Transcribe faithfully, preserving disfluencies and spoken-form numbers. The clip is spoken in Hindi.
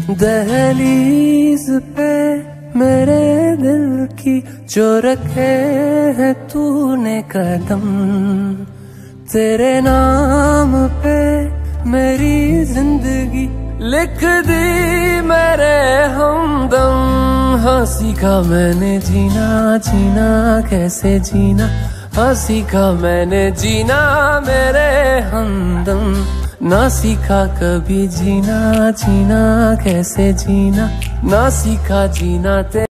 दहलीज पे मेरे दिल की जो रखे है तूने कदम, तेरे नाम पे मेरी जिंदगी लिख दी मेरे हमदम। हाँ सीखा मैंने जीना जीना कैसे जीना, हाँ सीखा मैंने जीना मेरे हमदम। ना सीखा कभी जीना जीना कैसे जीना, ना सीखा जीना ते